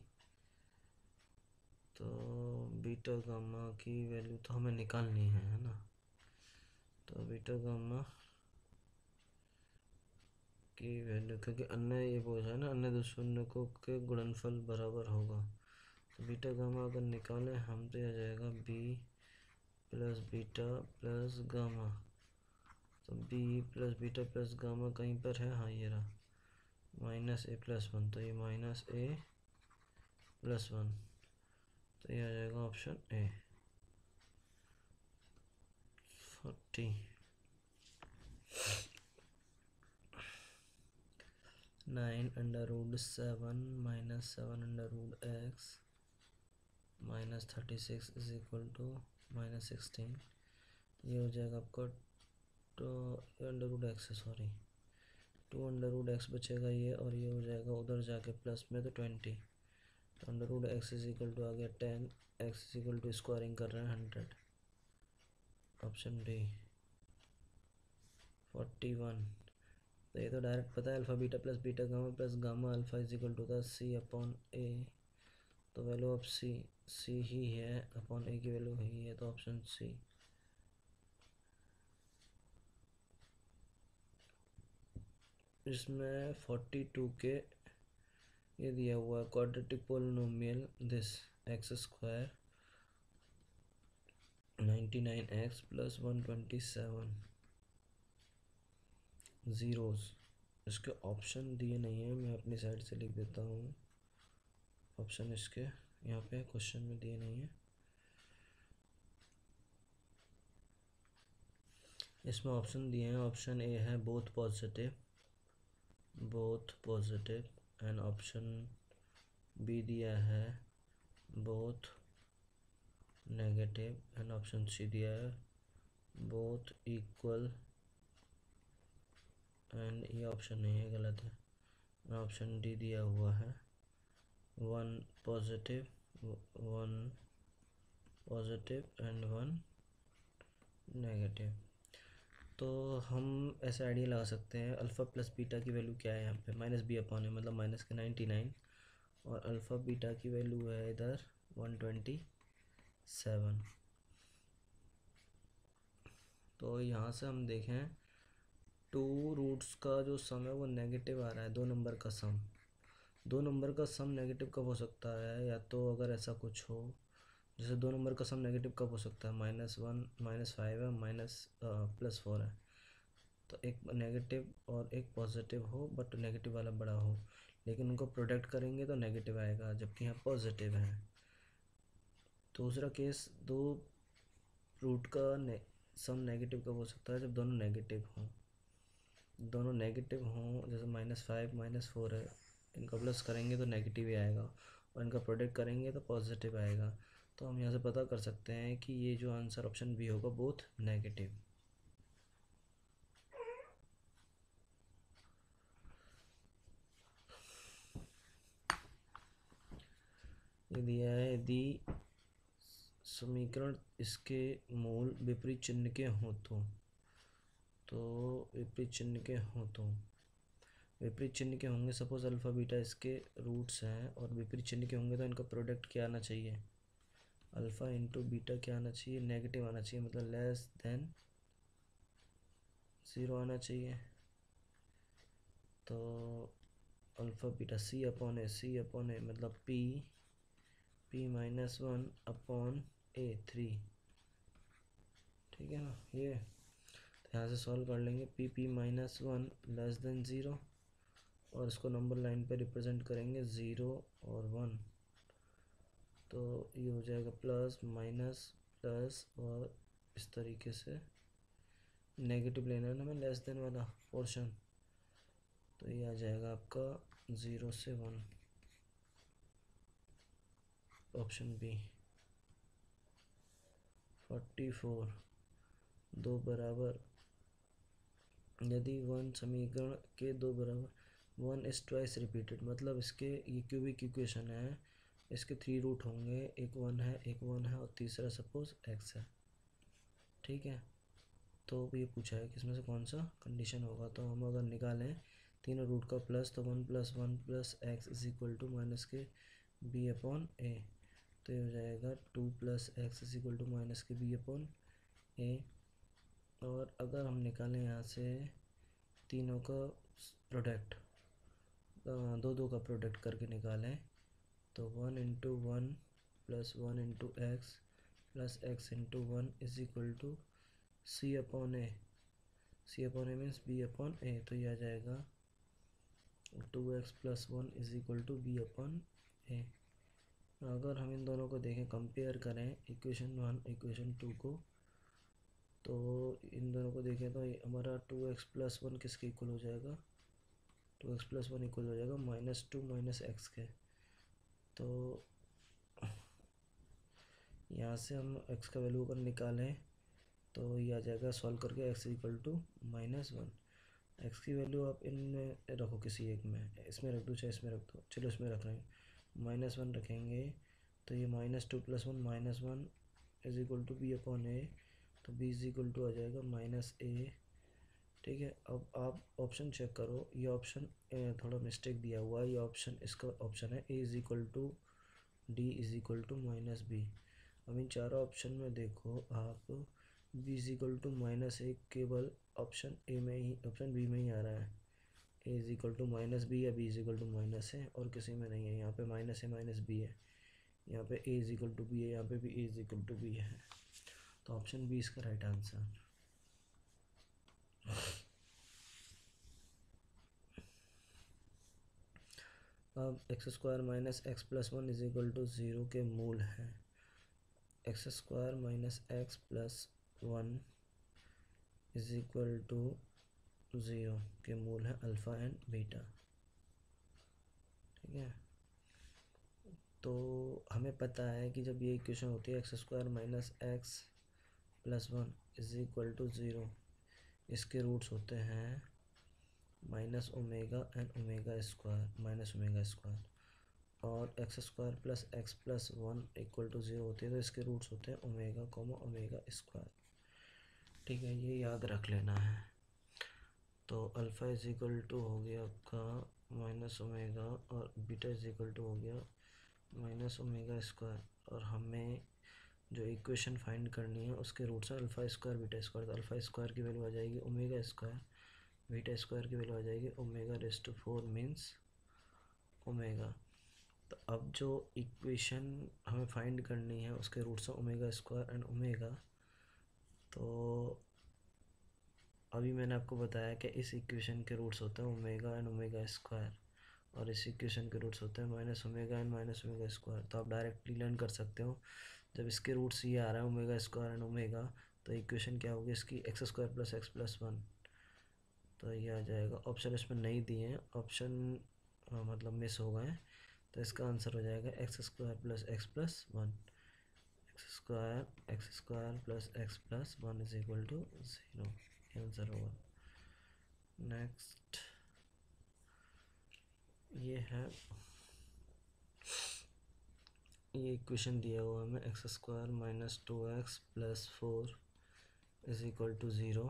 तो बीटा गामा की वैल्यू तो हमें निकालनी है ना। तो बीटा गामा की वैल्यू, क्योंकि अन्य ये बोझ है ना, अन्य दो शून्यकों के गुणनफल बराबर होगा। तो बीटा गामा अगर निकालें हम तो आ जाएगा b plus beta plus gamma. तो b plus beta plus gamma कहीं पर है, हाँ ये रहा, माइनस ए प्लस वन। तो ये माइनस ए प्लस वन, तो ये आ जाएगा option a 40। 9√7 minus 7√x minus 36 is equal to minus 16। ये हो जाएगा आपका तो √x, सॉरी 2√x बचेगा ये, और ये हो जाएगा उधर जाके प्लस में तो 20। तो √x इज इक्वल टू आ गया 10, x is equal to squaring कर रहे हैं 100, ऑप्शन डी 41। तो ये तो डायरेक्ट पता है, alpha beta plus gamma alpha is equal to था सी अपॉन ए। तो वैल्यू ऑफ सी ही है अपॉन ए की वैल्यू ही है, तो ऑप्शन सी। इसमें 42 के ये दिया हुआ है quadratic polynomial this x square 99x plus 127 zeros. इसके ऑप्शन दिए नहीं है, मैं अपनी साइड से लिख देता हूँ। ऑप्शन इसके यहाँ पे क्वेश्चन में दिए नहीं है। इसमें ऑप्शन दिए हैं, ऑप्शन ए है both positive and option b दिया है both negative and option c दिया है बोथ इक्वल, एंड ये ऑप्शन नहीं है, गलत है। ऑप्शन डी दिया हुआ है 1 पॉजिटिव एंड 1 नेगेटिव। तो हम ऐसे आइडिया लगा सकते हैं, अल्फ़ा प्लस बीटा की वैल्यू क्या है यहाँ पे, माइनस बी अपॉन है, मतलब माइनस के 99, और अल्फ़ा बीटा की वैल्यू है इधर 127। तो यहाँ से हम देखें 2 रूट्स का जो सम है वो नेगेटिव आ रहा है, 2 नंबर का सम। 2 नंबर का सम नेगेटिव कब हो सकता है, या तो अगर ऐसा कुछ हो, जैसे 2 नंबर का सम नेगेटिव कब हो सकता है, -1 -5 है, +4 है। तो एक नेगेटिव और एक पॉजिटिव हो, बट नेगेटिव वाला बड़ा हो, लेकिन उनको प्रोडक्ट करेंगे तो नेगेटिव आएगा, जबकि यहाँ पॉजिटिव है। दूसरा केस, 2 रूट का सम नेगेटिव कब हो सकता है, जब दोनों नेगेटिव हों। जैसे -5 -4 है, इनका प्लस करेंगे तो नेगेटिव ही आएगा, और इनका प्रोडक्ट करेंगे तो पॉजिटिव आएगा। तो हम यहाँ से पता कर सकते हैं कि ये जो आंसर ऑप्शन बी होगा बोथ नेगेटिव। ये दिया है, यदि समीकरण इसके मूल विपरीत चिन्ह के हों तो विपरीत चिन्ह के होंगे, सपोज अल्फ़ा बीटा इसके रूट्स हैं और विपरीत चिन्ह के होंगे, तो इनका प्रोडक्ट क्या आना चाहिए, अल्फ़ा इंटू बीटा क्या आना चाहिए, नेगेटिव आना चाहिए, मतलब लेस देन 0 आना चाहिए। तो alpha beta c upon a मतलब p -1 अपॉन ए 3, ठीक है ना। ये यहाँ से सॉल्व कर लेंगे, p -1 लेस देन 0, और इसको नंबर लाइन पे रिप्रेजेंट करेंगे 0 और 1। तो ये हो जाएगा प्लस माइनस प्लस, और इस तरीके से नेगेटिव लेना है ना हमें, लेस देन वाला पोर्शन। तो ये आ जाएगा आपका 0 से 1, ऑप्शन बी 44। 2 बराबर, यदि 1 समीकरण के 2 बराबर, 1 इज ट्वाइस रिपीटेड, मतलब इसके ये क्यूबिक इक्वेशन है, इसके 3 रूट होंगे, एक 1 है और तीसरा सपोज x है, ठीक है। तो ये पूछा है कि इसमें से कौन सा कंडीशन होगा। तो हम अगर निकालें तीनों रूट का प्लस, तो 1 + 1 + x is equal to minus k b upon a. तो ये हो जाएगा 2 + x is equal to minus k b upon a. और अगर हम निकालें यहाँ से तीनों का प्रोडक्ट, दो का प्रोडक्ट करके निकालें, तो 1 × 1 + 1 × x + x × 1 is equal to c upon a. c upon A means b upon a. तो ये आ जाएगा 2x + 1 is equal to b upon a. अगर हम इन दोनों को देखें, कंपेयर करें इक्वेशन 1 इक्वेशन 2 को, तो इन दोनों को देखें तो हमारा 2x + 1 किसके इक्वल हो जाएगा, 2x + 1 इक्वल हो जाएगा -2 - x के। तो यहाँ से हम x का वैल्यू अगर निकालें तो ये आ जाएगा सॉल्व करके x इक्वल टू -1। x की वैल्यू आप इनमें रखो, किसी एक में, इसमें रख दो चाहे इसमें रख दो, चलो इसमें रख रहे हैं, -1 रखेंगे तो ये -2 + 1 -1 is equal to b upon a. तो b इज इक्वल टू आ जाएगा -a। ठीक है, अब आप ऑप्शन चेक करो, ये ऑप्शन थोड़ा मिस्टेक दिया हुआ है, ये ऑप्शन, इसका ऑप्शन है a is equal to d is equal to -b। अब इन चारों ऑप्शन में देखो आप, b is equal to -a केवल ऑप्शन ए में ही, ऑप्शन बी में ही आ रहा है, a is equal to -b या b is equal to -a, और किसी में नहीं है। यहाँ पे -a -b है, यहाँ पे a is equal to b है, यहाँ पे भी a is equal to b है। तो ऑप्शन बी इसका राइट आंसर। अब x² - x + 1 is equal to 0 के मूल हैं। x² - x + 1 is equal to 0 के मूल हैं अल्फ़ा एंड बीटा। ठीक है, तो हमें पता है कि जब ये इक्वेशन होती है x² - x + 1 is equal to 0, इसके रूट्स होते हैं -ω and ω², -ω², और x² + x + 1 इक्वल टू 0 होती है, तो इसके रूट्स होते हैं ω, ω²। ठीक है, ये याद रख लेना है। तो अल्फ़ा इज इक्वल टू हो गया आपका -ω, और बीटा इज इक्वल टू हो गया -ω²। और हमें जो इक्वेशन फाइंड करनी है उसके रूट्स हैं α², β²। तो α² की वैल्यू आ जाएगी ω², β² की वैल्यू आ जाएगी ω⁴ मीन्स ω। तो अब जो इक्वेशन हमें फाइंड करनी है उसके रूट्स हैं ω² एंड ω। तो अभी मैंने आपको बताया कि इस इक्वेशन के रूट्स होते हैं ω एंड ω², और इस इक्वेशन के रूट्स होते हैं -ω एंड -ω²। तो आप डायरेक्टली लर्न कर सकते हो, जब इसके रूट्स ये आ रहा है ω² एंड ω, तो इक्वेशन क्या होगी इसकी, x² + x + 1। तो ये आ जाएगा, ऑप्शन इसमें नहीं दिए हैं, ऑप्शन मतलब मिस हो गए हैं, तो इसका आंसर हो जाएगा x² + x + 1। x² + x + 1 is equal to 0। Answer होगा। नेक्स्ट ये है, ये इक्वेशन दिया हुआ हमें x² - 2x + 4 is equal to 0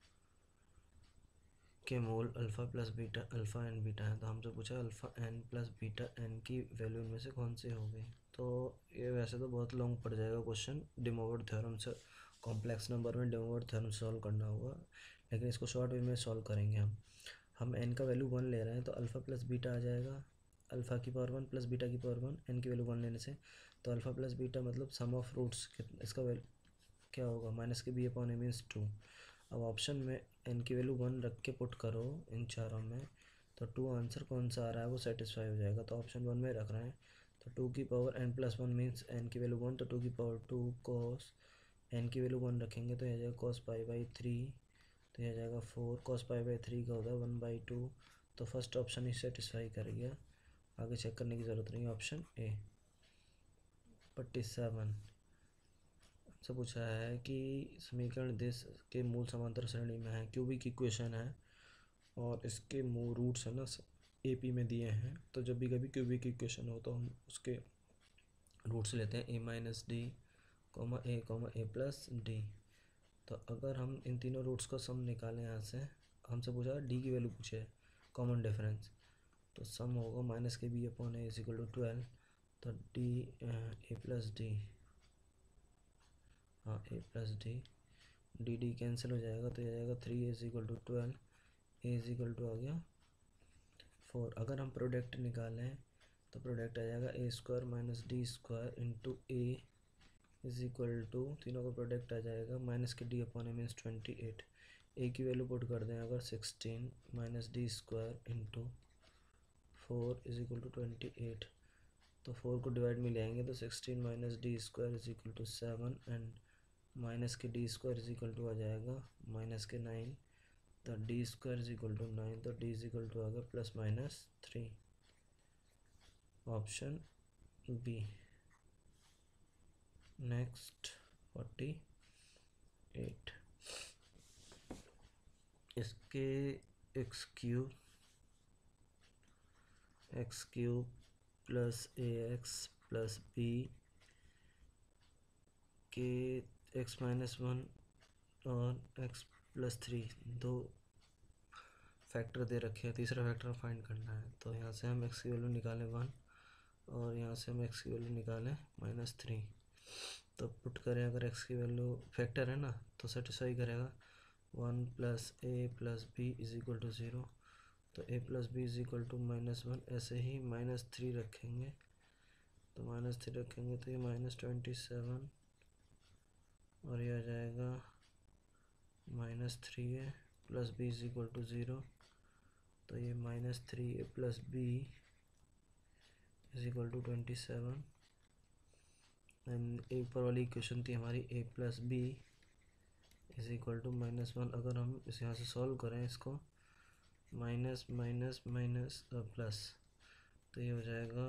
के मूल alpha + beta, alpha and beta है। तो हमसे पूछा अल्फ़ा n + बीटा n की वैल्यू इनमें से कौन सी होगी। तो ये वैसे तो बहुत लॉन्ग पड़ जाएगा क्वेश्चन, डे मोवर थ्योरम से, कॉम्प्लेक्स नंबर में डे मोवर थ्योरम सॉल्व करना होगा, लेकिन इसको शॉर्ट वे में सॉल्व करेंगे हम n का वैल्यू 1 ले रहे हैं, तो अल्फ़ा + बीटा आ जाएगा, अल्फ़ा की पावर 1 + बीटा की पावर 1, n की वैल्यू 1 लेने से। तो अल्फ़ा + बीटा मतलब सम ऑफ रूट्स, इसका वैल्यू क्या होगा, -b/a मीन्स 2। अब ऑप्शन में n की वैल्यू 1 रख के पुट करो इन चारों में, तो 2 आंसर कौन सा आ रहा है वो सेटिस्फाई हो जाएगा, तो ऑप्शन 1 में रख रहे हैं। तो 2 की पावर n + 1 मीन्स n की वैल्यू 1, तो 2 की पावर 2 cos, n की वैल्यू 1 रखेंगे तो यह आ जाएगा cos π/3, तो यह आ जाएगा 4, cos π/3 का होता है 1/2। तो फर्स्ट ऑप्शन ही सेटिस्फाई कर गया, आगे चेक करने की ज़रूरत नहीं, ऑप्शन ए। 47 से पूछा है कि समीकरण देश के मूल समांतर श्रेणी में है, क्यूबिक इक्वेशन है, और इसके मूल रूट्स है ना AP में दिए हैं। तो जब भी कभी क्यूबिक इक्वेशन हो तो हम उसके रूट्स लेते हैं a - d, a, a + d। तो अगर हम इन तीनों रूट्स का सम निकालें, यहाँ से हमसे पूछा d की वैल्यू पूछे, कॉमन डिफरेंस, तो सम होगा माइनस के B upon a is equal to 12, तो डी ए प्लस डी, हाँ a plus d, d d cancel हो जाएगा तो ये आ जाएगा 3 is equal to 12, a is equal to आ गया 4। अगर हम प्रोडक्ट निकालें तो प्रोडक्ट आ जाएगा a square minus d square into a is equal to, तीनों का प्रोडक्ट आ जाएगा minus k d upon A means 28, a की वैल्यू पुट कर दें अगर 16 minus d square into 4 is equal to 28, तो 4 को डिवाइड में ले आएंगे तो 16 minus d square is equal to 7 and minus k d square is equal to आ जाएगा माइनस के 9, तो d square is equal to 9, तो डी इज इक्वल टू आ गया plus minus 3, option b. Next 48, इसके x cube plus a x plus b के x minus 1 और x plus 3 दो फैक्टर दे रखे हैं, तीसरा फैक्टर फाइंड करना है। तो यहाँ से हम एक्स की वैल्यू निकालें 1 और यहाँ से हम एक्स की वैल्यू निकालें -3, तो पुट करें अगर एक्स की वैल्यू फैक्टर है ना तो सेटिस्फाई करेगा 1 plus a plus b is equal to 0, तो a plus b is equal to -1, ऐसे ही -3 रखेंगे तो -3 रखेंगे तो ये -27 और ये आ जाएगा -3 है plus b is equal to 0, तो ये -3 plus b is equal to 27 and एक ऊपर वाली इक्वेशन थी हमारी a plus b is equal to -1। अगर हम इस यहाँ से सॉल्व करें इसको माइनस माइनस माइनस प्लस, तो ये हो जाएगा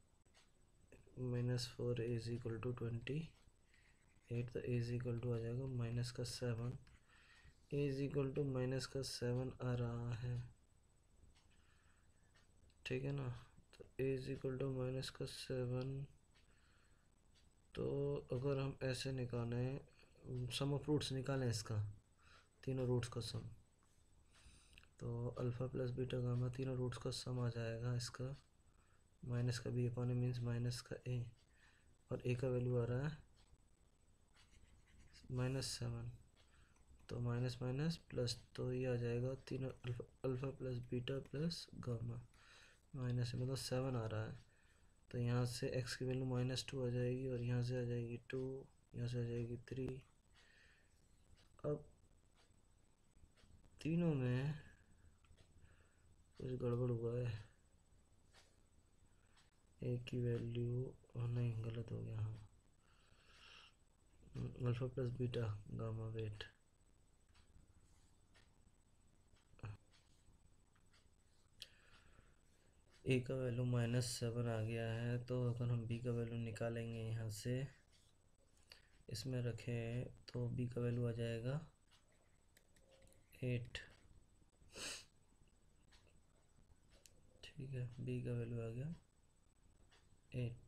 -4 इज इक्वल टू 28, तो ए इज इक्वल टू आ जाएगा -7, ए इज इक्वल टू -7 आ रहा है, ठीक है ना। तो ए इज इक्वल टू -7, तो अगर हम ऐसे निकालें सम ऑफ रूट्स निकालें इसका, तीनों रूट्स का सम, तो अल्फ़ा प्लस बीटा गामा तीनों रूट्स का सम आ जाएगा इसका, माइनस का बी अपॉन ए मीन्स माइनस का ए, और ए का वैल्यू आ रहा है -7, तो माइनस माइनस प्लस, तो ये आ जाएगा तीनों alpha plus beta plus gamma, minus मतलब 7 आ रहा है, तो यहाँ से x की वैल्यू -2 आ जाएगी और यहाँ से आ जाएगी 2, यहाँ से आ जाएगी 3। अब तीनों में कुछ गड़बड़ हुआ है, a की वैल्यू नहीं गलत हो गया, हाँ alpha plus beta gamma wait, a का वैल्यू -7 आ गया है, तो अगर हम बी का वैल्यू निकालेंगे यहाँ से इसमें रखें तो बी का वैल्यू आ जाएगा 8, ठीक है, बी का वैल्यू आ गया 8।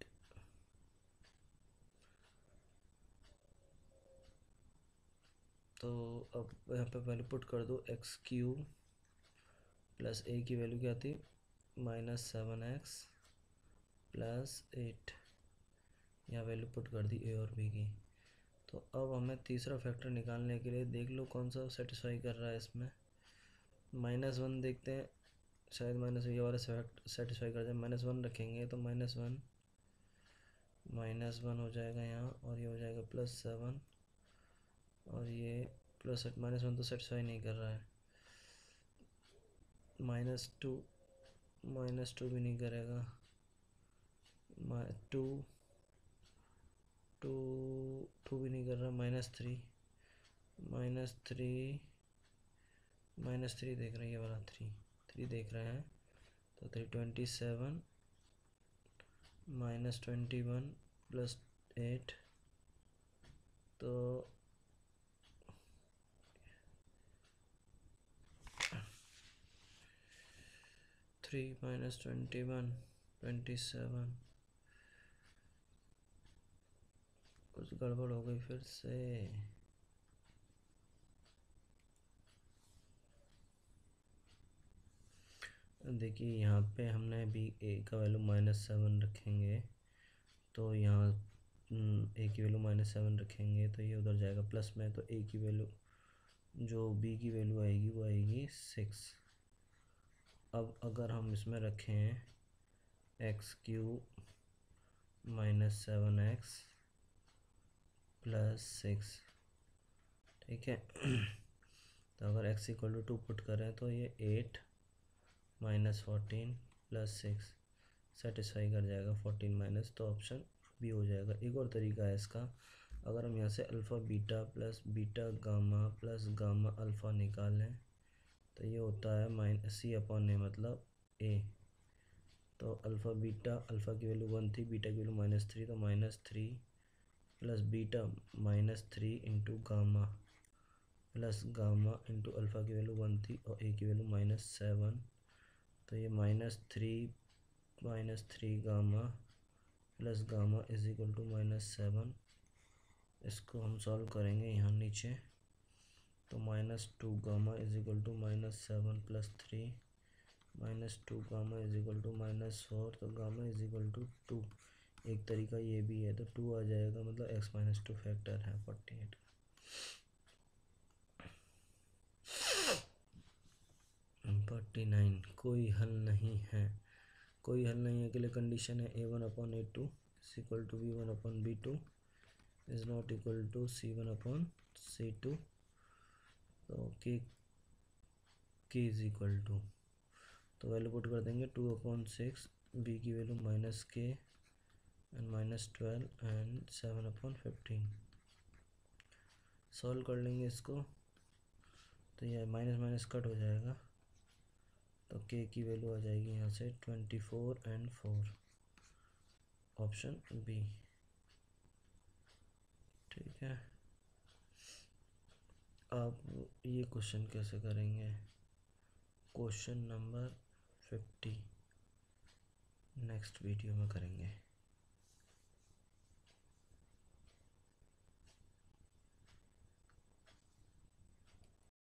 तो अब यहाँ पे वैल्यू पुट कर दो x³ प्लस ए की वैल्यू क्या थी -7x प्लस 8, यहाँ वैल्यू पुट कर दी ए और बी की। तो अब हमें तीसरा फैक्टर निकालने के लिए देख लो कौन सा सेटिस्फाई कर रहा है इसमें, -1 देखते हैं, शायद माइनस ये वाला सेटिस्फाई कर जाए, -1 रखेंगे तो -1 हो जाएगा यहाँ, और ये हो जाएगा +7 और ये +8, -1 तो सेटिस्फाई नहीं कर रहा है, -2 भी नहीं करेगा, 2 भी नहीं कर रहा, -3 देख रहे हैं, ये वाला 3 देख रहे हैं, तो 327 -21 + 8, तो 3 - 21 27, कुछ गड़बड़ हो गई फिर से, देखिए यहाँ पे हमने बी ए का वैल्यू -7 रखेंगे, तो यहाँ ए की वैल्यू -7 रखेंगे तो ये उधर जाएगा प्लस में, तो ए की वैल्यू जो बी की वैल्यू आएगी वो आएगी 6। अब अगर हम इसमें रखें x³ -7x + 6, ठीक है। तो अगर x = 2 पुट करें तो ये 8 -14 + 6 सेटिस्फाई कर जाएगा 14 माइनस, तो ऑप्शन बी हो जाएगा। एक और तरीका है इसका, अगर हम यहाँ से alpha beta plus beta gamma plus gamma alpha निकालें तो ये होता है -c/a मतलब a। तो अल्फ़ा की वैल्यू 1 थी, बीटा की वैल्यू -3, तो -3 plus beta -3 into gamma plus gamma into alpha की वैल्यू 1 थी और ए की वैल्यू -7, तो ये -3 गामा प्लस गामा = -7। इसको हम सॉल्व करेंगे यहाँ नीचे, तो -2 गामा = -7 + 3 -2 गामा = -4, तो गामा = 2। एक तरीका ये भी है, तो 2 आ जाएगा, मतलब x-2 फैक्टर है 48। 49 कोई हल नहीं है। कोई हल नहीं है के लिए कंडीशन है a1/a2 = b1/b2 is not equal to c1/c2, तो k = तो वैल्यू पुट कर देंगे 2/6, b की value -k and -12 and 7/15। Solve कर लेंगे इसको, तो यह माइनस माइनस कट हो जाएगा, तो k की वैल्यू आ जाएगी यहाँ से 24 एंड 4, ऑप्शन बी, ठीक है। अब ये क्वेश्चन कैसे करेंगे, क्वेश्चन नंबर 50 नेक्स्ट वीडियो में करेंगे।